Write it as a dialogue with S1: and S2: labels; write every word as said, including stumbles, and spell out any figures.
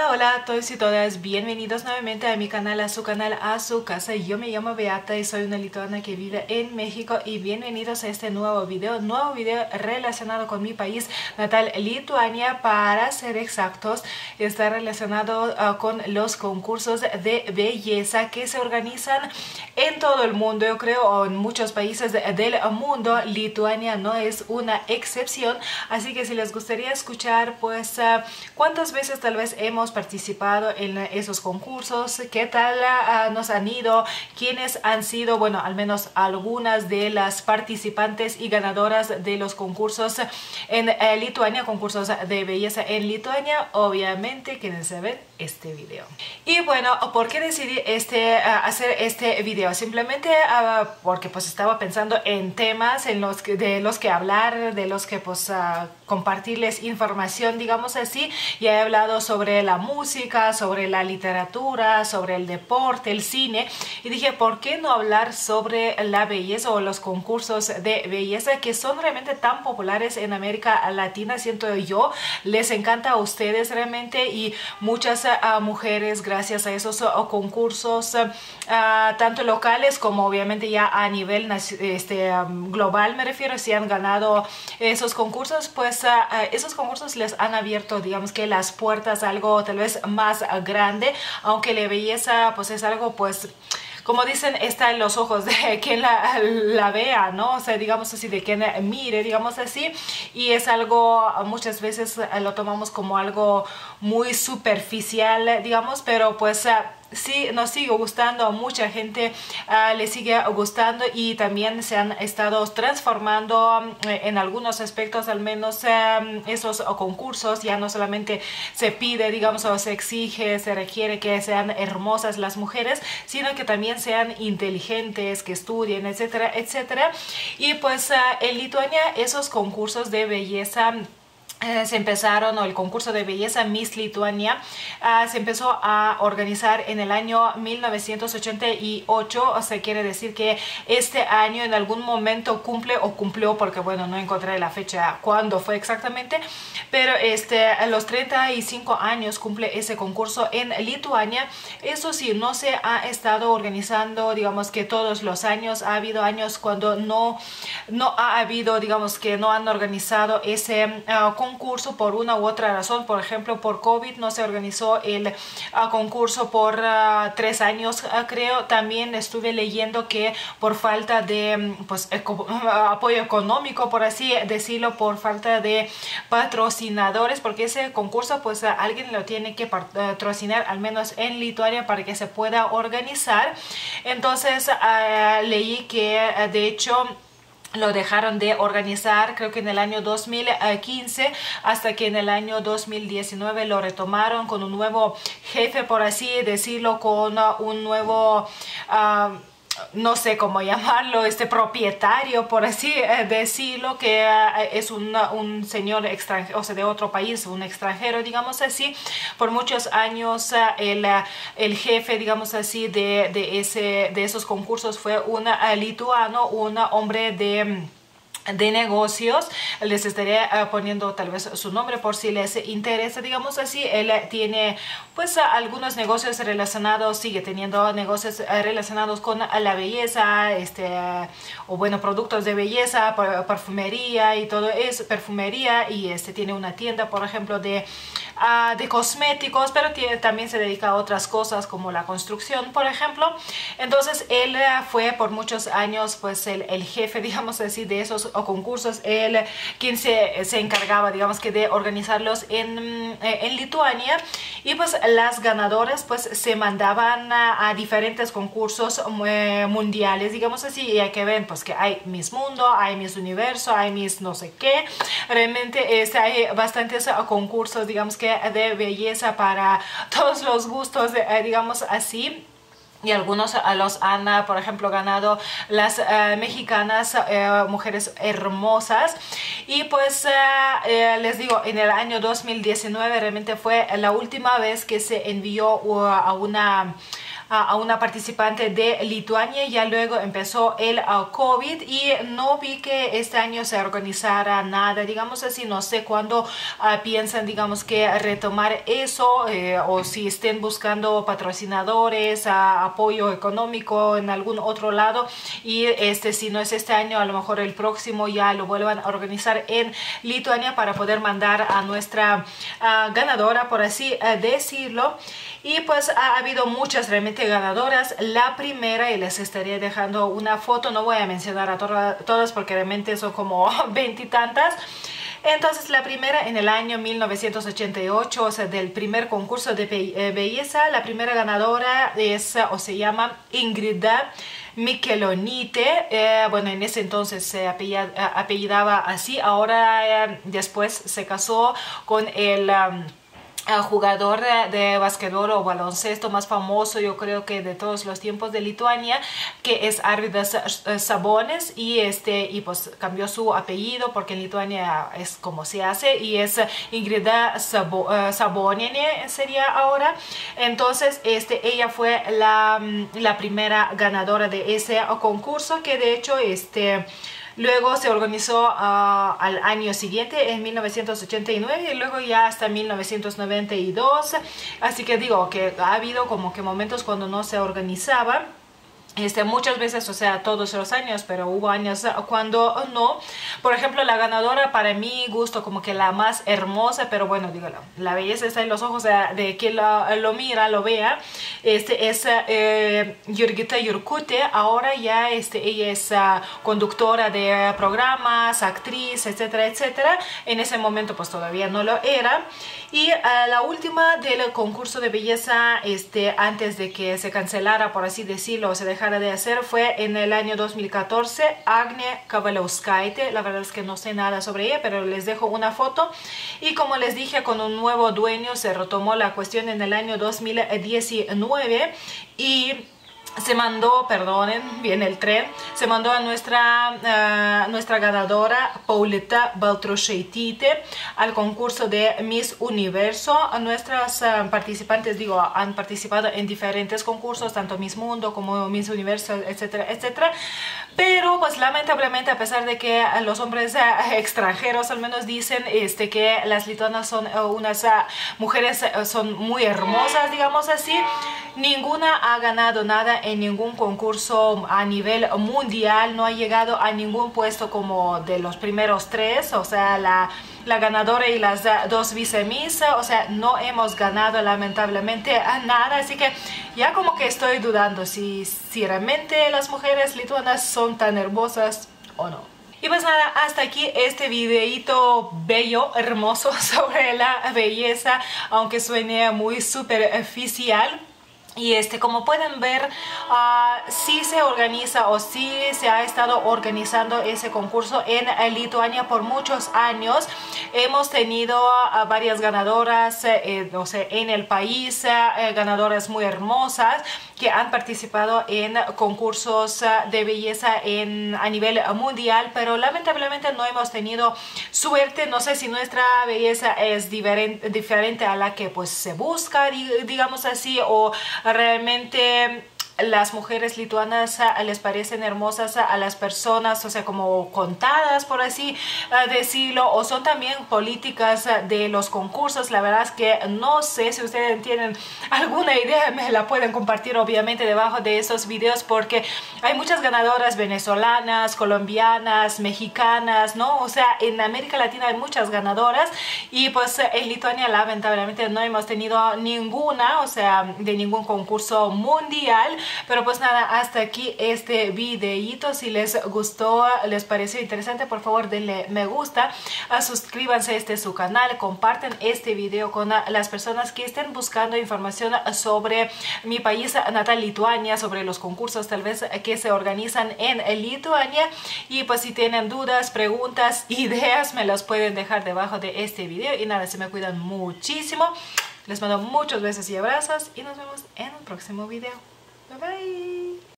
S1: Hola a todos y todas, bienvenidos nuevamente a mi canal, a su canal, a su casa. Yo me llamo Beata y soy una lituana que vive en México y bienvenidos a este nuevo video, nuevo video relacionado con mi país natal, Lituania. Para ser exactos, está relacionado uh, con los concursos de belleza que se organizan en todo el mundo, yo creo, o en muchos países de, del mundo. Lituania no es una excepción, así que si les gustaría escuchar, pues, uh, cuántas veces tal vez hemos participado en esos concursos, qué tal uh, nos han ido, quiénes han sido, bueno, al menos algunas de las participantes y ganadoras de los concursos en uh, Lituania, concursos de belleza en Lituania. Obviamente quédense a ver este video. Y bueno, ¿por qué decidí este, uh, hacer este video? Simplemente uh, porque pues estaba pensando en temas en los que, de los que hablar, de los que pues uh, compartirles información, digamos así. Ya he hablado sobre la música, sobre la literatura, sobre el deporte, el cine, y dije, ¿por qué no hablar sobre la belleza o los concursos de belleza que son realmente tan populares en América Latina? Siento yo, les encanta a ustedes realmente, y muchas uh, mujeres, gracias a esos uh, concursos, uh, tanto locales como obviamente ya a nivel este, um, global, me refiero, si han ganado esos concursos, pues uh, uh, esos concursos les han abierto, digamos que las puertas a algo tal vez más uh, grande, aunque la belleza pues es algo, pues, como dicen, está en los ojos de quien la, la vea, ¿no? O sea, digamos así, de quien mire, digamos así. Y es algo, muchas veces lo tomamos como algo muy superficial, digamos, pero pues sí nos sigue gustando, a mucha gente uh, le sigue gustando, y también se han estado transformando um, en algunos aspectos, al menos um, esos uh, concursos. Ya no solamente se pide, digamos, o se exige, se requiere que sean hermosas las mujeres, sino que también sean inteligentes, que estudien, etcétera, etcétera. Y pues uh, en Lituania esos concursos de belleza Eh, se empezaron, o el concurso de belleza Miss Lituania uh, se empezó a organizar en el año mil novecientos ochenta y ocho, o sea, quiere decir que este año en algún momento cumple, o cumplió, porque bueno, no encontré la fecha cuándo fue exactamente, pero este, a los treinta y cinco años cumple ese concurso en Lituania. Eso sí, no se ha estado organizando, digamos que todos los años. Ha habido años cuando no, no ha habido, digamos que no han organizado ese uh, concurso concurso por una u otra razón. Por ejemplo, por COVID no se organizó el uh, concurso por uh, tres años, uh, creo. También estuve leyendo que por falta de pues, eco apoyo económico, por así decirlo, por falta de patrocinadores, porque ese concurso pues uh, alguien lo tiene que patrocinar, al menos en Lituania, para que se pueda organizar. Entonces uh, leí que uh, de hecho lo dejaron de organizar, creo que en el año dos mil quince, hasta que en el año dos mil diecinueve lo retomaron con un nuevo jefe, por así decirlo, con un nuevo uh, no sé cómo llamarlo, este propietario, por así decirlo, que uh, es un, un señor extranjero, o sea, de otro país, un extranjero, digamos así. Por muchos años uh, el, uh, el jefe, digamos así, de, de, ese, de esos concursos fue un uh, lituano, un hombre de de negocios. Les estaré uh, poniendo tal vez su nombre por si les interesa, digamos así. Él uh, tiene pues uh, algunos negocios relacionados, sigue teniendo negocios uh, relacionados con uh, la belleza, este uh, o bueno, productos de belleza, perfumería y todo eso, perfumería, y este tiene una tienda, por ejemplo, de Uh, de cosméticos, pero tiene, también se dedica a otras cosas como la construcción, por ejemplo. Entonces él uh, fue por muchos años pues el, el jefe, digamos así, de esos concursos. Él quien se, se encargaba, digamos que, de organizarlos en, en Lituania, y pues las ganadoras pues se mandaban a, a diferentes concursos uh, mundiales, digamos así. Y hay que ver pues que hay Miss Mundo, hay Miss Universo, hay Miss no sé qué. Realmente este, hay bastantes uh, concursos, digamos que de belleza para todos los gustos, eh, digamos así. Y algunos uh, los han, uh, por ejemplo, ganado las uh, mexicanas, uh, mujeres hermosas. Y pues uh, eh, les digo, en el año dos mil diecinueve realmente fue la última vez que se envió uh, a una a, a una participante de Lituania. Ya luego empezó el uh, COVID y no vi que este año se organizara nada, digamos así. No sé cuándo uh, piensan, digamos, que retomar eso, eh, o si estén buscando patrocinadores, uh, apoyo económico en algún otro lado, y este si no es este año, a lo mejor el próximo ya lo vuelvan a organizar en Lituania para poder mandar a nuestra uh, ganadora, por así uh, decirlo. Y pues ha habido muchas realmente ganadoras. La primera, y les estaría dejando una foto, no voy a mencionar a to todas porque realmente son como veintitantas. Entonces la primera en el año mil novecientos ochenta y ocho, o sea, del primer concurso de be belleza, la primera ganadora es o se llama Ingrida Michelonite. Eh, bueno, en ese entonces se apellida, apellidaba así. Ahora eh, después se casó con el Um, jugador de, de basquetbol o baloncesto más famoso, yo creo que de todos los tiempos de Lituania, que es Arvydas Sabonis, y este y pues cambió su apellido porque en Lituania es como se hace, y es Ingrida Sabo, uh, Sabonienė sería ahora. Entonces este ella fue la, la primera ganadora de ese concurso, que de hecho este luego se organizó uh, al año siguiente, en mil novecientos ochenta y nueve, y luego ya hasta mil novecientos noventa y dos. Así que digo que ha habido como que momentos cuando no se organizaba. Este, muchas veces, o sea, todos los años, pero hubo años cuando no. Por ejemplo, la ganadora, para mi gusto, como que la más hermosa, pero bueno, dígalo, la belleza está en los ojos de, de quien lo, lo mira, lo vea. Este es eh, Jurgita Jurkutė. Ahora ya este, ella es uh, conductora de programas, actriz, etcétera, etcétera. En ese momento pues todavía no lo era. Y uh, la última del concurso de belleza, este, antes de que se cancelara, por así decirlo, o se dejara de hacer, fue en el año dos mil catorce, Agnė Kavaliauskaitė. La verdad es que no sé nada sobre ella, pero les dejo una foto. Y como les dije, con un nuevo dueño se retomó la cuestión en el año dos mil diecinueve y se mandó, perdonen, viene el tren, se mandó a nuestra, uh, nuestra ganadora Paulita Baltrušaitytė al concurso de Miss Universo. Nuestras uh, participantes, digo, han participado en diferentes concursos, tanto Miss Mundo como Miss Universo, etcétera, etcétera. Pero pues lamentablemente, a pesar de que los hombres uh, extranjeros al menos dicen este, que las lituanas son uh, unas uh, mujeres uh, son muy hermosas, digamos así, ninguna ha ganado nada en ningún concurso a nivel mundial, no ha llegado a ningún puesto como de los primeros tres, o sea, la, la ganadora y las dos vicemis, o sea, no hemos ganado lamentablemente nada. Así que ya como que estoy dudando si, si realmente las mujeres lituanas son tan hermosas o no. Y pues nada, hasta aquí este videito bello, hermoso sobre la belleza, aunque suene muy superficial. Y este, como pueden ver, uh, sí se organiza o sí se ha estado organizando ese concurso en uh, Lituania por muchos años. Hemos tenido uh, varias ganadoras eh, o sea, en el país, uh, ganadoras muy hermosas que han participado en concursos uh, de belleza en, a nivel mundial, pero lamentablemente no hemos tenido suerte. No sé si nuestra belleza es diferente, diferente a la que pues se busca, digamos así, o realmente las mujeres lituanas uh, les parecen hermosas uh, a las personas, o sea, como contadas, por así uh, decirlo, o son también políticas uh, de los concursos. La verdad es que no sé. Si ustedes tienen alguna idea, me la pueden compartir obviamente debajo de esos videos, porque hay muchas ganadoras venezolanas, colombianas, mexicanas, ¿no? O sea, en América Latina hay muchas ganadoras, y pues en Lituania lamentablemente no hemos tenido ninguna, o sea, de ningún concurso mundial. Pero pues nada, hasta aquí este videíto. Si les gustó, les pareció interesante, por favor denle me gusta, suscríbanse a este su canal, comparten este video con las personas que estén buscando información sobre mi país natal, Lituania, sobre los concursos tal vez que se organizan en Lituania. Y pues si tienen dudas, preguntas, ideas, me las pueden dejar debajo de este video. Y nada, se me cuidan muchísimo. Les mando muchos besos y abrazos y nos vemos en un próximo video. Bye bye.